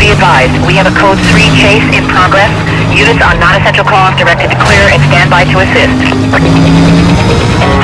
Be advised, we have a Code 3 chase in progress. Units on non-essential calls directed to clear and stand by to assist.